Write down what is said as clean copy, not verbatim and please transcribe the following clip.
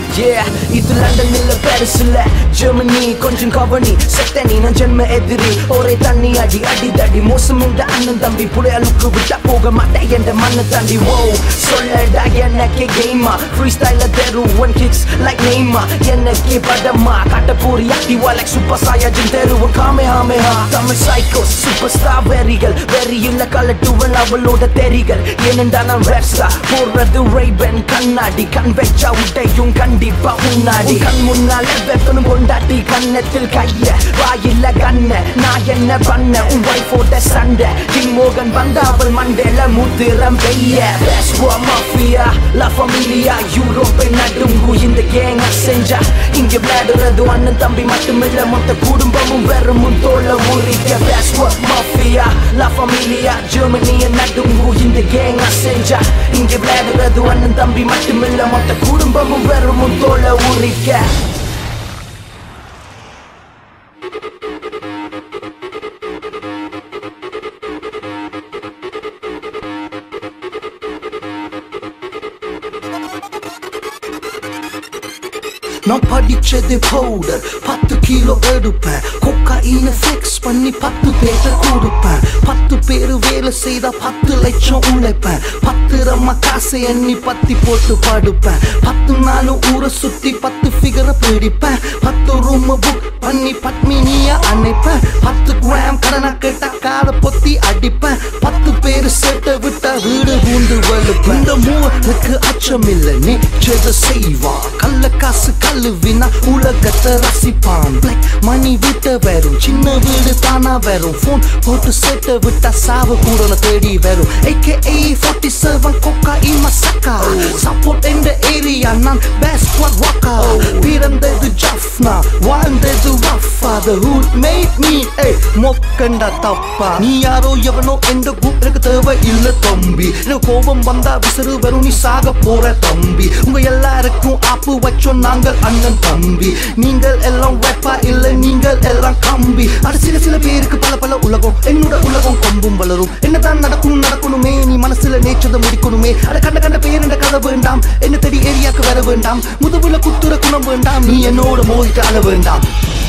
Yeah, இது London இல்ல Paris இல்ல ஜெர்மனி கொஞ்சம் கவனி செத்தனி நான் ஜென்ம எதிரி ஒரே தண்ணி அடி அடி தடி மோசம் இந்த அண்ணன் தம்பி புலையாளுக்கு விட்டா போக மாட்டேன் என்ற மண்ணை தாண்டி ஓ சொல்லடா எனக்கு கேமா ஃப்ரீ ஸ்டைல தெருவன் கிக்ஸ் லைக் நெய்மா எனக்கு படமா காட்ட போறியாட்டிவா லைக் சூப்பர் சாயாஜின் தெருவன் காமேஹாமேஹா TamilPsychos சூப்பர் ஸ்டார் வெறிகள் வெறியுள்ள கலட்டுவன் அவளோட தெரிகள் ஏனென்றா நான் ரேப்ஸ்டா போடுறது ரேபன் கண்ணாடி கண் வச்சா உடையும் கண்டிப்பா முன்னாடி கண் முன்னால வெப்பனும் கொண்டாட்டி கண்ணத்தில் கைய வாயில்ல கண்ண நான் என்ன பண்ண உன் வைஃபோட சண்டை கிங் மோகன் வந்தா அவள் மண்டேல முத்திரம் பெய்ய Badsquad மாஃபியா லா ஃபமிலியா யூரோப்பை நடுங்கு இந்த கேங்க செஞ்சா இங்க விளையாடுறது அண்ணன் தம்பி மட்டுமில்ல மொத்த குடும்பமும் வெறும் தோள முறிக்க Badsquad மாஃபியா லா ஃபமிலியா ஜெர்மனிய நடுங்கு இந்த கேங்க செஞ்சா இங்க விளையாடுறது அண்ணன் தம்பி மட்டுமில்ல மொத்த குடும்பமும் வெறும் தோள முறிக்க நான் படிச்சது பவுடர் 10 கிலோ எடுப்பேன் கொக்காயின ஃபிக்ஸ் பண்ணி 10 பேர்ட்ட கொடுப்பேன் 10 பேர் வேலை செய்தா 10 லட்சம் உழைப்பேன் 10 ரம்மா காசை எண்ணி பத்தி போட்டு படுப்பேன் 10 நாள் ஊரை சுத்தி 10 ஃபிகரை பிடிப்பேன் 10 ரூம் புக் பண்ணி பத்மினியா அணைப்பேன் 10 கிராம் கடனா கேட்டா காலை பொத்தி அடிப்பேன் 10 பேர் செட்ட விட்டா வீடு பூண்டு வலுப்பேன் இந்த மூவனுக்கு அச்சமில்லை நேச்சதை செய்வா கள்ள காசு கல்லுவினா உலகத்தை ரசிப்பான் பிளாக் மணி விட்ட வரும் சின்ன வீடு தானா வரும் போன் போட்டு செட்ட விட்டா சாவு கூட தேடி வரும் AKA 47 கொக்காயின் மசக்கா சப்போர்ட் இந்த ஏரியா நான் Badsquad வாக்கா பிறந்தது ஜஃப்னா வாழ்ந்தது ரஃபா the hood made me மொக்கண்டா தப்பா நீ யாரோ எவனோ எந்த குரூப் எனக்கு தேவை இல்ல தம்பி எனக்கு கோபம் வந்தா விசிறு வரும் நீ சாக போற தம்பி உங்க எல்லாருக்கும் ஆப்பு வச்சோம் நாங்கள் அண்ணன் தம்பி நீங்கள் எல்லாம் வெப்பா இல்ல நீங்கள் எல்லாம் கம்பி அது சில பேருக்கு பல உலகம் என்னோட உலகம் கொம்பும் வளரும் என்னதான் நடக்கணுமே நீ மனசுல நேற்றதை முடிக்கணுமே அட கண்ட பேர் என்ற கதை வேண்டாம் என்ன தேடி ஏரியாக்கு வர வேண்டாம் முதுகுல குத்துற குணம் வேண்டாம் நீ என்னோட மோதிட்டு அழ வேண்டாம்